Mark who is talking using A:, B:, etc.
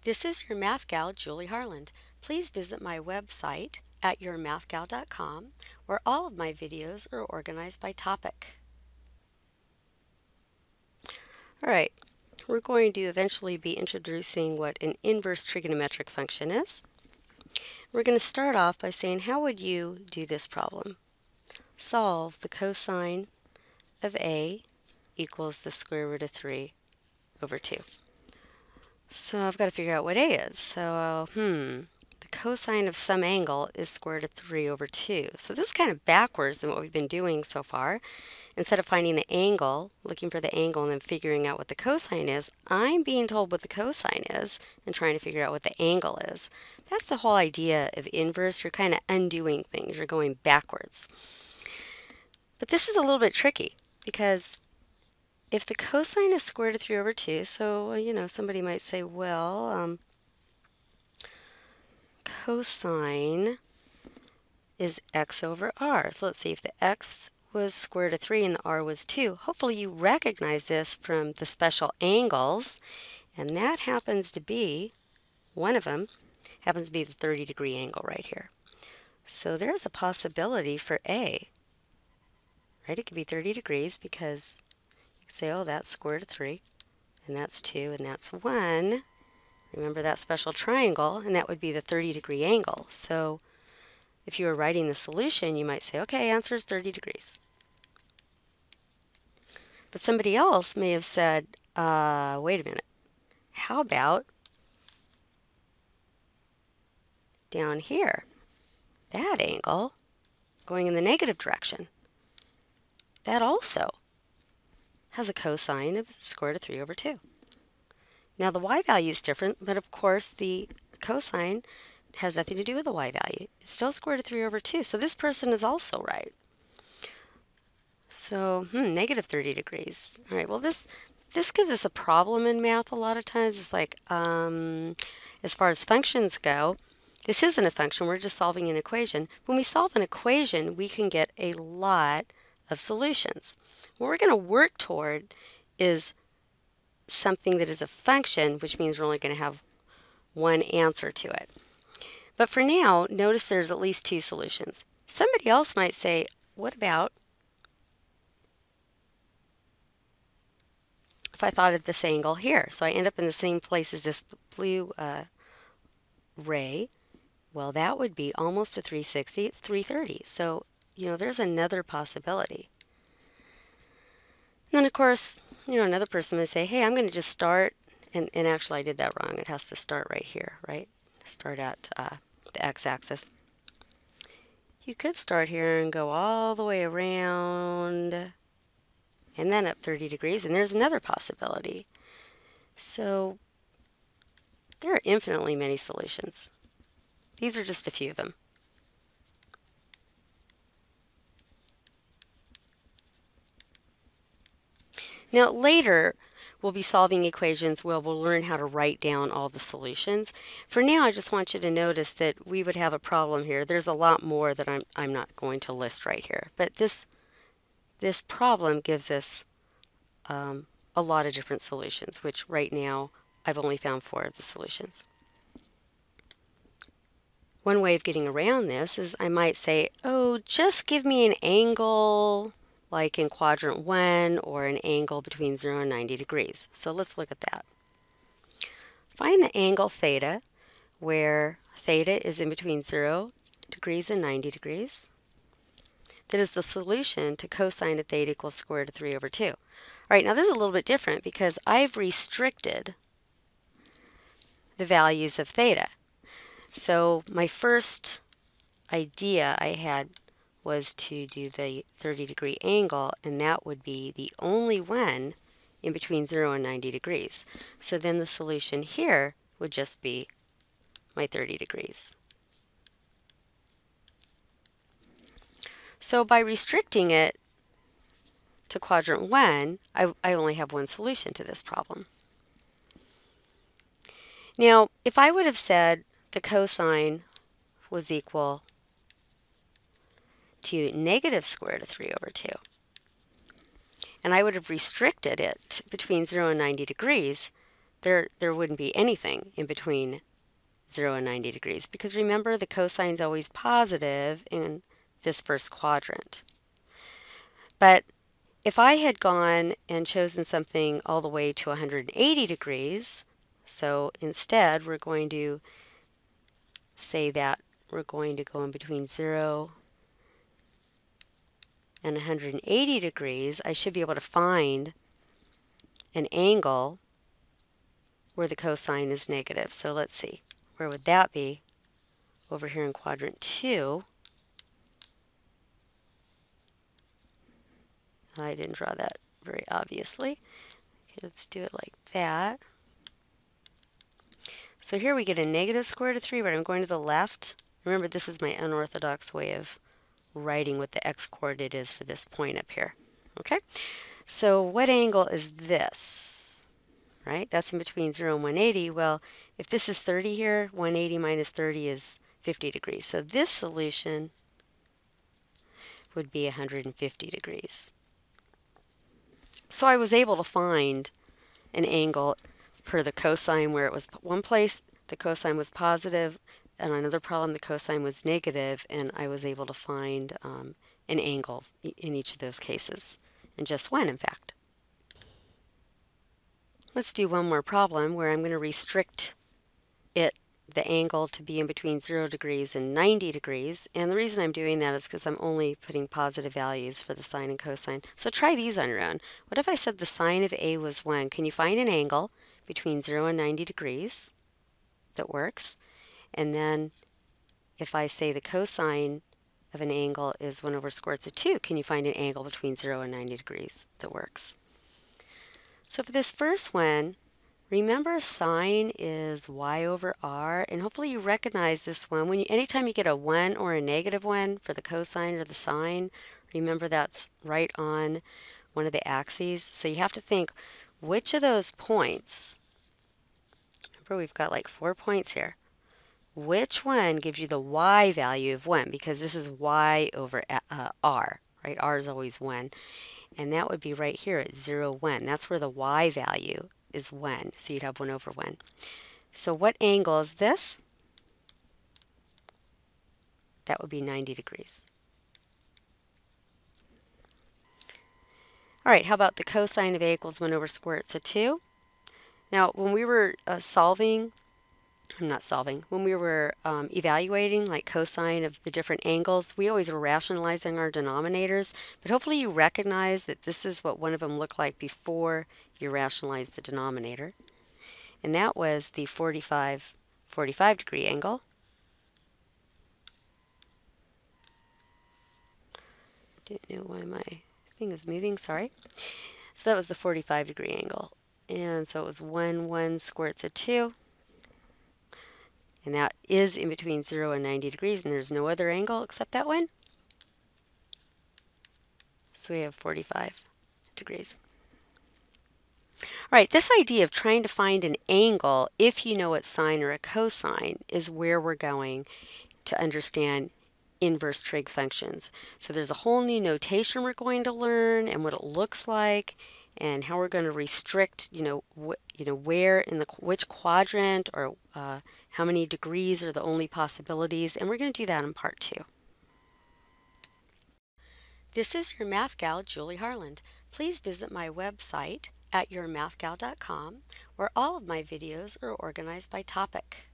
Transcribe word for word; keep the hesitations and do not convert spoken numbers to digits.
A: This is your math gal, Julie Harland. Please visit my website at your math gal dot com, where all of my videos are organized by topic. Alright, we're going to eventually be introducing what an inverse trigonometric function is. We're going to start off by saying, how would you do this problem? Solve the cosine of A equals the square root of three over two. So I've got to figure out what A is. So, hmm, the cosine of some angle is square root of three over two. So this is kind of backwards than what we've been doing so far. Instead of finding the angle, looking for the angle, and then figuring out what the cosine is, I'm being told what the cosine is and trying to figure out what the angle is. That's the whole idea of inverse. You're kind of undoing things. You're going backwards. But this is a little bit tricky because if the cosine is square root of three over two, so, you know, somebody might say, well, um, cosine is x over r. So let's see, if the x was square root of three and the r was two, hopefully you recognize this from the special angles, and that happens to be, one of them, happens to be the thirty degree angle right here. So there's a possibility for A, right? It could be thirty degrees because you can say, oh, that's square root of three, and that's two, and that's one. Remember that special triangle, and that would be the thirty degree angle. So if you were writing the solution, you might say, okay, answer is thirty degrees. But somebody else may have said, uh, wait a minute, how about down here, that angle going in the negative direction? That also has a cosine of square root of three over two. Now the y value is different, but of course the cosine has nothing to do with the y value. It's still square root of three over two, so this person is also right. So, hmm, negative thirty degrees. All right, well this this gives us a problem in math a lot of times. It's like, um, as far as functions go, this isn't a function, we're just solving an equation. When we solve an equation, we can get a lot of solutions. What we're going to work toward is something that is a function, which means we're only going to have one answer to it. But for now, notice there's at least two solutions. Somebody else might say, what about if I thought of this angle here? So I end up in the same place as this blue uh, ray. Well, that would be almost a three sixty. It's three thirty. So, you know, there's another possibility. And then, of course, you know, another person would say, hey, I'm going to just start, and, and actually I did that wrong. It has to start right here, right? Start at uh, the x-axis. You could start here and go all the way around and then up thirty degrees, and there's another possibility. So there are infinitely many solutions. These are just a few of them. Now later we'll be solving equations where we'll learn how to write down all the solutions. For now I just want you to notice that we would have a problem here. There's a lot more that I'm, I'm not going to list right here. But this, this problem gives us um, a lot of different solutions, which right now I've only found four of the solutions. One way of getting around this is I might say, oh, just give me an angle like in quadrant one, or an angle between zero and ninety degrees. So let's look at that. Find the angle theta, where theta is in between zero degrees and ninety degrees. That is the solution to cosine of theta equals square root of three over two. All right, now this is a little bit different because I've restricted the values of theta. So my first idea I had was to do the thirty degree angle, and that would be the only one in between zero and ninety degrees. So then the solution here would just be my thirty degrees. So by restricting it to quadrant one, I, I only have one solution to this problem. Now, if I would have said the cosine was equal to negative square root of three over two, and I would have restricted it between zero and ninety degrees, there, there wouldn't be anything in between zero and ninety degrees, because remember the cosine's always positive in this first quadrant. But if I had gone and chosen something all the way to one hundred eighty degrees, so instead we're going to say that we're going to go in between zero and one hundred eighty degrees, I should be able to find an angle where the cosine is negative. So let's see, where would that be? Over here in quadrant two. I didn't draw that very obviously. Okay, let's do it like that. So here we get a negative square root of three, but I'm going to the left. Remember, this is my unorthodox way of writing what the x-coordinate is for this point up here. Okay, so what angle is this? Right, that's in between zero and one hundred eighty. Well, if this is thirty here, one hundred eighty minus thirty is fifty degrees. So this solution would be one hundred fifty degrees. So I was able to find an angle per the cosine where it was one place the cosine was positive, and on another problem the cosine was negative, and I was able to find um, an angle in each of those cases, and just one in fact. Let's do one more problem where I'm going to restrict it, the angle, to be in between zero degrees and ninety degrees, and the reason I'm doing that is because I'm only putting positive values for the sine and cosine. So try these on your own. What if I said the sine of A was one? Can you find an angle between zero and ninety degrees that works? And then if I say the cosine of an angle is one over square root of two, can you find an angle between zero and ninety degrees that works? So for this first one, remember sine is y over r, and hopefully you recognize this one. When you, anytime you get a one or a negative one for the cosine or the sine, remember that's right on one of the axes. So you have to think, which of those points, remember we've got like four points here, which one gives you the y value of one? Because this is y over uh, r, right? R is always one. And that would be right here at zero, one. That's where the y value is one. So you'd have one over one. So what angle is this? That would be ninety degrees. All right, how about the cosine of A equals one over square root of two? Now, when we were uh, solving, I'm not solving, when we were um, evaluating like cosine of the different angles, we always were rationalizing our denominators, but hopefully you recognize that this is what one of them looked like before you rationalize the denominator. And that was the forty-five, forty-five degree angle. Don't know why my thing is moving, sorry. So that was the forty-five degree angle. And so it was one, one square root of two. And that is in between zero and ninety degrees, and there's no other angle except that one. So we have forty-five degrees. All right, this idea of trying to find an angle if you know what sine or a cosine is where we're going to understand inverse trig functions. So there's a whole new notation we're going to learn, and what it looks like, and how we're going to restrict, you know, wh you know, where in the which quadrant, or uh, how many degrees are the only possibilities, and we're going to do that in part two. This is your math gal, Julie Harland. Please visit my website at your math gal dot com, where all of my videos are organized by topic.